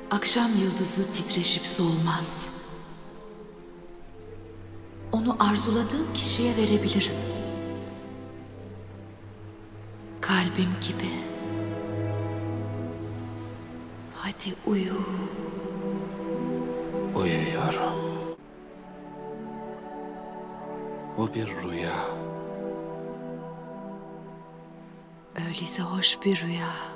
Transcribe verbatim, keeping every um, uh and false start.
Akşam yıldızı titreşip solmaz. Onu arzuladığım kişiye verebilirim. Kalbim gibi. Hadi uyu. Uyuyorum. Bu bir rüya. Öyleyse hoş bir rüya.